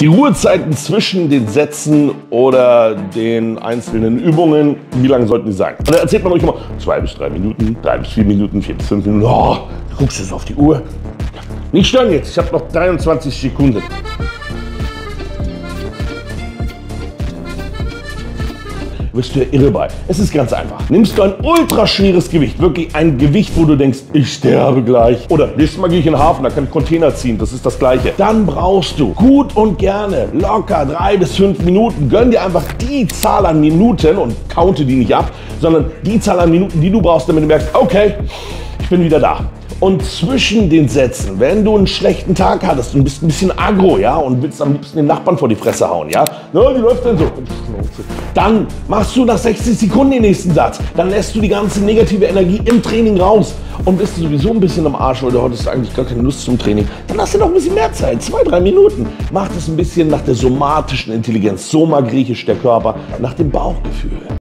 Die Ruhezeiten zwischen den Sätzen oder den einzelnen Übungen, wie lang sollten die sein? Und da erzählt man euch immer 2 bis 3 Minuten, 3 bis 4 Minuten, 4 bis 5 Minuten. Oh, du guckst jetzt auf die Uhr. Nicht stören jetzt, ich habe noch 23 Sekunden. Wirst du ja irre bei. Es ist ganz einfach. Nimmst du ein ultraschweres Gewicht, wirklich ein Gewicht, wo du denkst, ich sterbe gleich. Oder nächstes Mal gehe ich in den Hafen, da kann ich Container ziehen, das ist das Gleiche. Dann brauchst du gut und gerne locker 3 bis 5 Minuten. Gönn dir einfach die Zahl an Minuten und counte die nicht ab, sondern die Zahl an Minuten, die du brauchst, damit du merkst, okay, ich bin wieder da. Und zwischen den Sätzen, wenn du einen schlechten Tag hattest und bist ein bisschen aggro, ja, und willst am liebsten den Nachbarn vor die Fresse hauen, ja, wie läuft denn so? Dann machst du nach 60 Sekunden den nächsten Satz. Dann lässt du die ganze negative Energie im Training raus und bist du sowieso ein bisschen am Arsch, weil du hattest eigentlich gar keine Lust zum Training. Dann hast du noch ein bisschen mehr Zeit, 2, 3 Minuten. Mach das ein bisschen nach der somatischen Intelligenz, Soma griechisch der Körper, nach dem Bauchgefühl.